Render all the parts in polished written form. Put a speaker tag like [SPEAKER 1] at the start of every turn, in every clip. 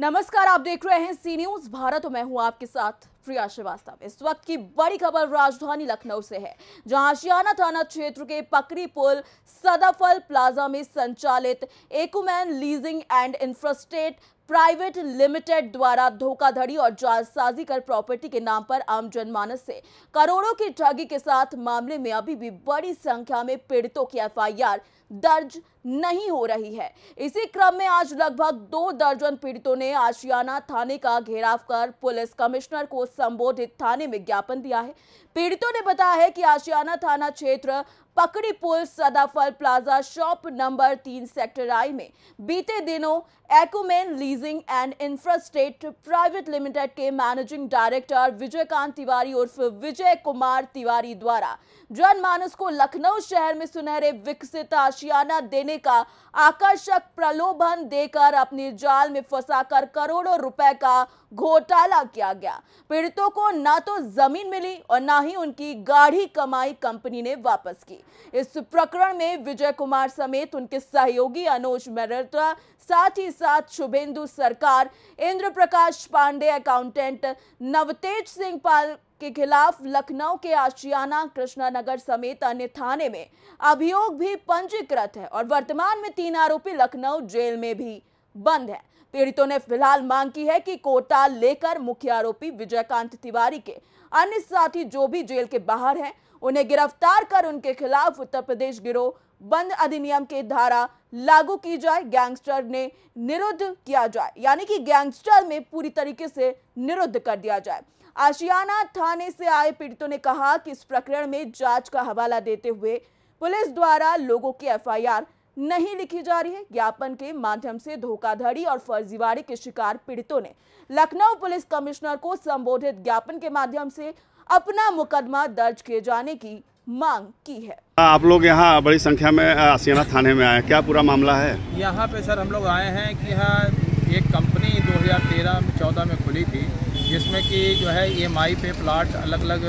[SPEAKER 1] नमस्कार, आप देख रहे हैं सी न्यूज भारत और मैं हूं आपके साथ प्रिया श्रीवास्तव। इस वक्त की बड़ी खबर राजधानी लखनऊ से है, जहां आशियाना थाना क्षेत्र के पकड़ी पुल सदाफल प्लाजा में संचालित Ecoman leasing and Infrastate private limited द्वारा धोखाधड़ी और जालसाजी कर प्रॉपर्टी के नाम पर आम जनमानस से करोड़ों की ठगी के साथ मामले में अभी भी बड़ी संख्या में पीड़ितों की एफआईआर दर्ज नहीं हो रही है। इसी क्रम में आज लगभग 2 दर्जन पीड़ितों ने आशियाना थाने का घेराव कर पुलिस कमिश्नर को संबोधित थाने में ज्ञापन दिया है। पीड़ितों ने बताया है कि आशियाना थाना क्षेत्र Pakri Pul Sadafal plaza shop number 3 sector I में बीते दिनों Ecoman leasing and Infrastate private limited के मैनेजिंग डायरेक्टर विजयकांत तिवारी उर्फ विजय कुमार तिवारी द्वारा जनमानस को लखनऊ शहर में सुनहरे विकसित आशियाना देने का आकर्षक प्रलोभन देकर अपने जाल में फंसाकर करोड़ों रुपए का घोटाला किया गया। पीड़ितों को ना तो जमीन मिली और ना ही उनकी गाढ़ी कमाई कंपनी ने वापस की। इस प्रकरण में विजय कुमार समेत उनके सहयोगी अनुज मेहता, साथ ही साथ शुभेंदु सरकार, इंद्र प्रकाश पांडे, अकाउंटेंट नवतेज सिंह पाल के खिलाफ लखनऊ के आशियाना, कृष्णानगर समेत अन्य थाने में अभियोग भी पंजीकृत है और वर्तमान में 3 आरोपी लखनऊ जेल में भी बंद है। पीड़ितों ने फिलहाल मांग की है कि कोटा लेकर मुख्य आरोपी विजयकांत तिवारी के अन्य साथी जो भी जेल के बाहर हैं उन्हें गिरफ्तार कर उनके खिलाफ उत्तर प्रदेश गिरोह बंद अधिनियम के धारा लागू की जाए, गैंगस्टर ने निरुद्ध किया जाए, यानी कि गैंगस्टर में पूरी तरीके से निरुद्ध कर दिया जाए। आशियाना थाने से आए पीड़ितों ने कहा कि इस प्रकरण में जांच का हवाला देते हुए पुलिस द्वारा लोगों की एफआईआर नहीं लिखी जा रही है। ज्ञापन के माध्यम से धोखाधड़ी और फर्जीवाड़े के शिकार पीड़ितों ने लखनऊ पुलिस कमिश्नर को संबोधित ज्ञापन के माध्यम से अपना मुकदमा दर्ज किए जाने की मांग की है।
[SPEAKER 2] आप लोग यहाँ बड़ी संख्या में आशियाना थाने में आए, क्या पूरा मामला है?
[SPEAKER 3] यहाँ पे सर हम लोग आए हैं कि यहाँ एक कंपनी 2013-14 में खुली थी, जिसमें कि जो है EMI पे प्लाट अलग अलग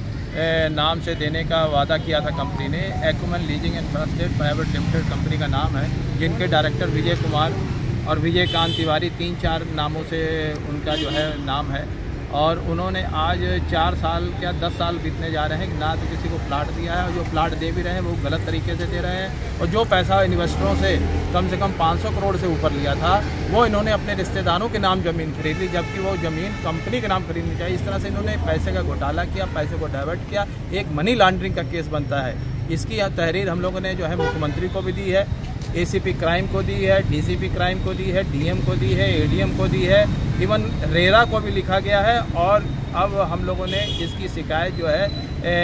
[SPEAKER 3] नाम से देने का वादा किया था कंपनी ने। Ecoman leasing and Infrastate private limited company का नाम है, जिनके डायरेक्टर विजय कुमार और विजयकांत तिवारी 3-4 नामों से उनका जो है नाम है। और उन्होंने आज 4 साल क्या 10 साल बीतने जा रहे हैं कि ना तो किसी को प्लाट दिया है, और जो प्लाट दे भी रहे हैं वो गलत तरीके से दे रहे हैं। और जो पैसा इन्वेस्टरों से कम 500 करोड़ से ऊपर लिया था वो इन्होंने अपने रिश्तेदारों के नाम ज़मीन खरीद ली, जबकि वो ज़मीन कंपनी के नाम खरीदनी चाहिए। इस तरह से इन्होंने पैसे का घोटाला किया, पैसे को डाइवर्ट किया, एक मनी लॉन्ड्रिंग का केस बनता है। इसकी तहरीर हम लोगों ने जो है मुख्यमंत्री को भी दी है, ACP क्राइम को दी है, DCP क्राइम को दी है, DM को दी है, ADM को दी है, इवन रेरा को भी लिखा गया है। और अब हम लोगों ने इसकी शिकायत जो है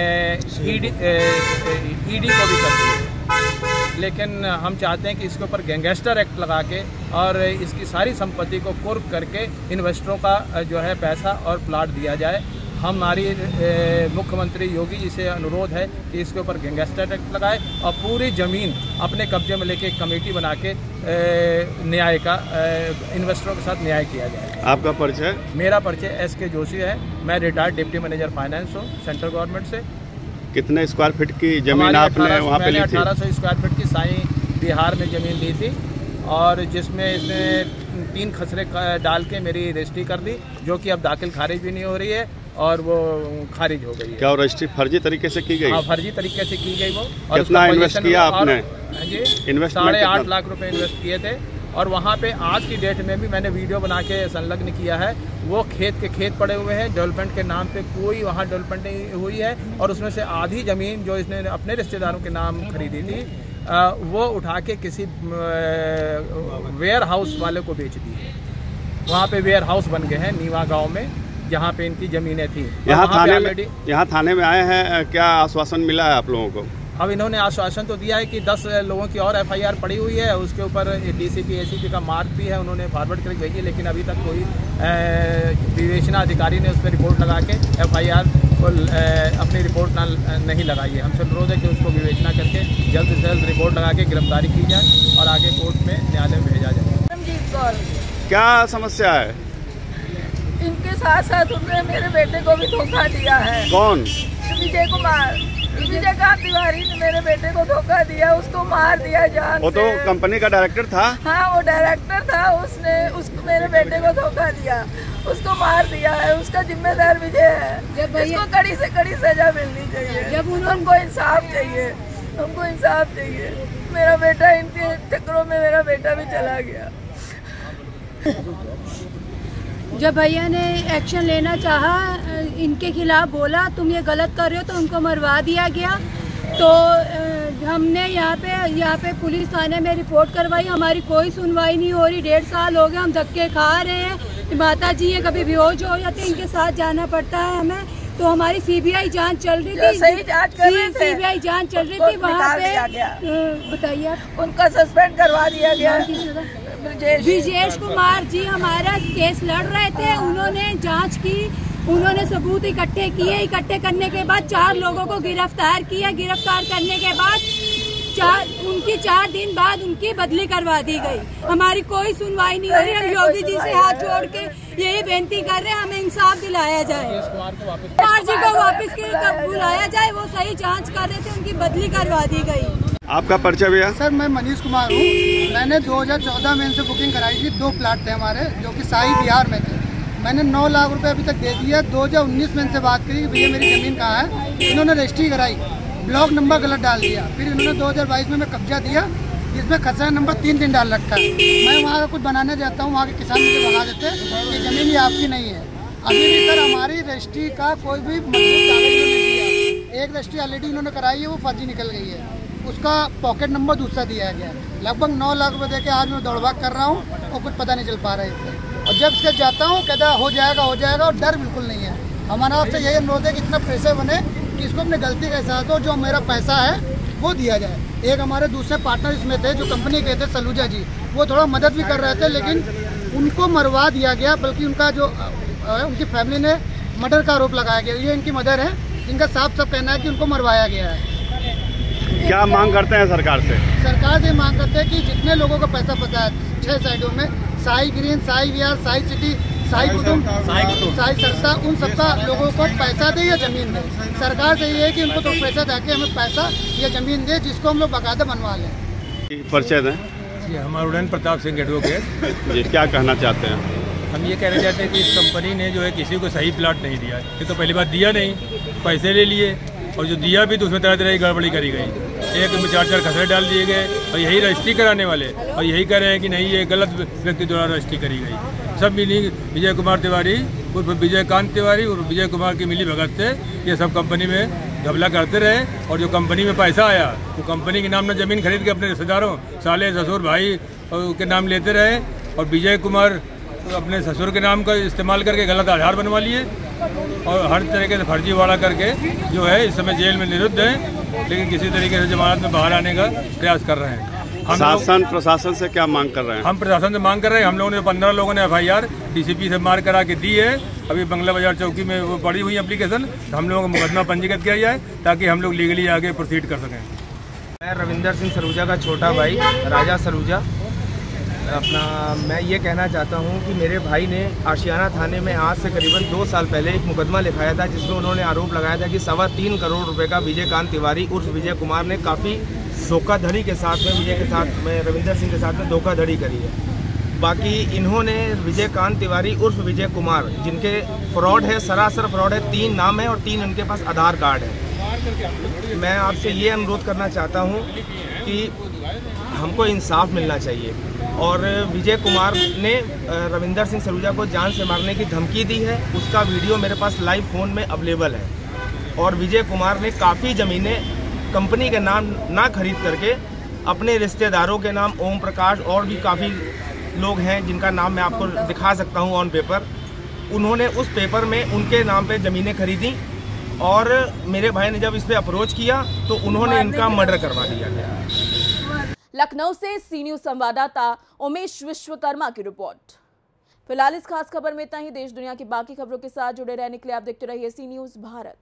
[SPEAKER 3] ED को भी कर दी है। लेकिन हम चाहते हैं कि इसके ऊपर गैंगस्टर एक्ट लगा के और इसकी सारी संपत्ति को कुर्क करके इन्वेस्टरों का जो है पैसा और प्लाट दिया जाए। हमारी मुख्यमंत्री योगी जी से अनुरोध है कि इसके ऊपर गैंगस्टर एक्ट लगाए और पूरी ज़मीन अपने कब्जे में लेके एक कमेटी बना के न्याय का इन्वेस्टरों के साथ न्याय किया जाए।
[SPEAKER 2] आपका परिचय?
[SPEAKER 3] मेरा परिचय SK जोशी है, मैं रिटायर्ड डिप्टी मैनेजर फाइनेंस हूँ सेंट्रल गवर्नमेंट से।
[SPEAKER 2] कितने स्क्वायर फीट की जमीन आपने वहाँ पे ली थी?
[SPEAKER 3] 1800 स्क्वायर फीट की साई बिहार में ज़मीन ली थी, और जिसमें इसने 3 खसरे डाल के मेरी रजिस्ट्री कर दी, जो कि अब दाखिल खारिज भी नहीं हो रही है और वो खारिज हो गई है।
[SPEAKER 2] क्या रजिस्ट्री फर्जी तरीके से की गई?
[SPEAKER 3] हाँ, फर्जी तरीके से की गई वो। और
[SPEAKER 2] कितना इन्वेस्ट किया आपने?
[SPEAKER 3] जी,
[SPEAKER 2] 8.5
[SPEAKER 3] लाख रुपए इन्वेस्ट किए थे। और वहाँ पे आज की डेट में भी मैंने वीडियो बना के संलग्न किया है। वो खेत के खेत पड़े हुए हैं, डेवलपमेंट के नाम पे कोई वहाँ डेवलपमेंट नहीं हुई है, और उसमें से आधी ज़मीन जो इसने अपने रिश्तेदारों के नाम खरीदी थी वो उठा के किसी वेयर हाउस वाले को बेच दी है। वहाँ पे वेयर हाउस बन गए हैं नीवा गांव में, जहाँ पे इनकी ज़मीनें थी।
[SPEAKER 2] यहाँ थाने में आए हैं, क्या आश्वासन मिला है आप लोगों को?
[SPEAKER 3] अब इन्होंने आश्वासन तो दिया है कि 10 लोगों की और FIR पड़ी हुई है, उसके ऊपर DCP ACP का मार्क भी है, उन्होंने फॉरवर्ड करके भेजी, लेकिन अभी तक कोई विवेचना अधिकारी ने उस पर रिपोर्ट लगा के FIR को अपनी रिपोर्ट नहीं लगाई है। हमसे अनुरोध है कि उसको विवेचना करके जल्द से जल्द रिपोर्ट लगा के गिरफ्तारी की जाए और आगे कोर्ट में न्यायालय में भेजा जाए।
[SPEAKER 2] क्या समस्या है?
[SPEAKER 1] इनके
[SPEAKER 4] साथ साथ उन्होंने मेरे बेटे को भी धोखा दिया है।
[SPEAKER 2] कौन?
[SPEAKER 4] विजय कुमार, विजयकांत तिवारी ने मेरे बेटे को धोखा दिया, उसको मार दिया जान
[SPEAKER 2] वो तो कंपनी का डायरेक्टर था।
[SPEAKER 4] हाँ, वो डायरेक्टर था, उसने उसको मेरे बेटे को धोखा दिया, उसको मार दिया है। उसका जिम्मेदार विजय है। इसको कड़ी से कड़ी सजा मिलनी चाहिए। हमको इंसाफ चाहिए, हमको इंसाफ चाहिए। मेरा बेटा इनके चक्करों में मेरा बेटा भी चला गया।
[SPEAKER 5] जब भैया ने एक्शन लेना चाहा, इनके खिलाफ बोला तुम ये गलत कर रहे हो, तो उनको मरवा दिया गया। तो हमने यहाँ पे पुलिस थाने में रिपोर्ट करवाई, हमारी कोई सुनवाई नहीं हो रही। 1.5 साल हो गए, हम धक्के खा रहे हैं। माता जी ये कभी बेहोश हो जाते, इनके साथ जाना पड़ता है हमें। तो हमारी सीबीआई जांच चल रही थी, सीबीआई जांच चल रही थी वहाँ पे। बताइए आप।
[SPEAKER 4] उनका सस्पेंड करवा दिया गया।
[SPEAKER 5] ब्रिजेश कुमार जी हमारा केस लड़ रहे थे, उन्होंने जांच की, उन्होंने सबूत इकट्ठे किए। इकट्ठे करने के बाद 4 लोगों को गिरफ्तार किया। गिरफ्तार करने के बाद 4 दिन बाद उनकी बदली करवा दी गई। हमारी कोई सुनवाई नहीं हो रही। हम योगी जी से हाथ जोड़ के यही बेनती कर रहे हैं, हमें इंसाफ दिलाया जाए। कुमार जी को वापस बुलाया जाए, वो सही जांच कर रहे थे, उनकी बदली करवा दी गई।
[SPEAKER 2] आपका परिचय भैया?
[SPEAKER 6] सर, मैं मनीष कुमार हूँ। मैंने 2014 में इनसे बुकिंग कराई थी। 2 प्लाट थे हमारे, जो कि शाही बिहार में थे। मैंने 9 लाख रुपए अभी तक दे दिया। 2019 में इनसे बात करी कि भैया मेरी ज़मीन कहाँ है। इन्होंने रजिस्ट्री कराई, ब्लॉक नंबर गलत डाल दिया। फिर इन्होंने 2022 में कब्जा दिया, जिसमें खसरा नंबर 3 डाल रखा है। मैं वहाँ का कुछ बनाने जाता हूँ, वहाँ के किसान मुझे भगा देते कि ज़मीन ये आपकी नहीं है। अभी भी सर हमारी रजिस्ट्री का कोई भी मजबूत कागज नहीं दिया। एक रजिस्ट्री ऑलरेडी इन्होंने कराई है, वो फर्जी निकल गई है। उसका पॉकेट नंबर दूसरा दिया गया। लगभग 9 लाख रुपए देके आज मैं दौड़भाग कर रहा हूँ और कुछ पता नहीं चल पा रहा है। और जब इसके जाता हूँ कहता हो जाएगा, और डर बिल्कुल नहीं है। हमारा आपसे यही अनुरोध है कि इतना प्रेशर बने कि इसको अपनी गलती का एहसास हो, जो मेरा पैसा है वो दिया जाए। एक हमारे दूसरे पार्टनर इसमें थे, जो कंपनी के थे, सलूजा जी, वो थोड़ा मदद भी कर रहे थे, लेकिन उनको मरवा दिया गया। बल्कि उनका जो उनकी फैमिली ने मर्डर का आरोप लगाया गया। ये इनकी मदर है, इनका साफ कहना है कि उनको मरवाया गया है।
[SPEAKER 2] क्या मांग करते हैं सरकार से?
[SPEAKER 6] सरकार से मांग करते हैं कि जितने लोगों को पैसा पता है 6 साइडों में, साई ग्रीन, साई विहार, साई सिटी, साई कुटुंब, साई सरसा, उन सबका लोगों को पैसा दे या जमीन दे। सरकार से ये है कि उनको तो पैसा देके हमें पैसा या जमीन दे, जिसको हम लोग बाकायदा बनवा लें।
[SPEAKER 2] परिचय दें।
[SPEAKER 3] जी, हमारा उड़न प्रताप सिंह एडवोकेट।
[SPEAKER 2] जी, क्या कहना चाहते हैं?
[SPEAKER 3] हम ये कहना चाहते हैं कि इस कंपनी ने जो है किसी को सही प्लाट नहीं दिया है। ये तो पहली बात दिया नहीं, पैसे ले लिए, और जो दिया भी तो उसमें तरह की गड़बड़ी करी गई। एक में 4 खसरे डाल दिए गए, और यही रजिस्ट्री कराने वाले और यही कह रहे हैं कि नहीं, ये गलत व्यक्ति द्वारा रजिस्ट्री करी गई। सब मिली विजय कुमार तिवारी उर्फ विजयकांत तिवारी और विजय कुमार की मिली भगत से ये सब कंपनी में घपला करते रहे। और जो कंपनी में पैसा आया वो कंपनी के नाम में ज़मीन खरीद के अपने रिश्तेदारों, साले, ससुर, भाई के नाम लेते रहे। और विजय कुमार अपने ससुर के नाम का इस्तेमाल करके गलत आधार बनवा लिए और हर तरीके से फर्जीवाड़ा करके जो है इस समय जेल में निरुद्ध हैं, लेकिन किसी तरीके से जमानत में बाहर आने का प्रयास कर रहे हैं।
[SPEAKER 2] शासन प्रशासन से क्या मांग कर रहे हैं?
[SPEAKER 3] हम प्रशासन से मांग कर रहे हैं। हम लोगों ने 15 लोगों ने FIR DCP से मार करा के दी है। अभी बंगला बाजार चौकी में वो पड़ी हुई एप्लीकेशन, तो हम लोगों को मुकदमा पंजीकृत किया जाए ताकि हम लोग लीगली आगे प्रोसीड कर सकें।
[SPEAKER 7] मैं रविंदर सिंह सलूजा का छोटा भाई राजा सलूजा। मैं ये कहना चाहता हूँ कि मेरे भाई ने आशियाना थाने में आज से करीबन 2 साल पहले एक मुकदमा लिखाया था, जिसमें उन्होंने आरोप लगाया था कि 3.25 करोड़ रुपए का विजयकांत तिवारी उर्फ विजय कुमार ने काफ़ी धोखाधड़ी के साथ में विजय के साथ में रविंदर सिंह के साथ में धोखाधड़ी करी है। बाकी इन्होंने विजयकांत तिवारी उर्फ विजय कुमार, जिनके फ्रॉड है, सरासर फ्रॉड है, 3 नाम है और 3 उनके पास आधार कार्ड है। मैं आपसे ये अनुरोध करना चाहता हूँ कि हमको इंसाफ मिलना चाहिए। और विजय कुमार ने रविंदर सिंह सलूजा को जान से मारने की धमकी दी है, उसका वीडियो मेरे पास लाइव फ़ोन में अवेलेबल है। और विजय कुमार ने काफ़ी ज़मीनें कंपनी के नाम ना खरीद करके अपने रिश्तेदारों के नाम, ओम प्रकाश और भी काफ़ी लोग हैं जिनका नाम मैं आपको दिखा सकता हूं ऑन पेपर, उन्होंने उस पेपर में उनके नाम पे ज़मीनें खरीदी। और मेरे भाई ने जब इस पर अप्रोच किया तो उन्होंने इनका मर्डर करवा दिया गया।
[SPEAKER 1] लखनऊ से सी न्यूज़ संवाददाता उमेश विश्वकर्मा की रिपोर्ट। फिलहाल इस खास खबर में इतना ही। देश दुनिया की बाकी खबरों के साथ जुड़े रहने के लिए आप देखते रहिए सी न्यूज़ भारत।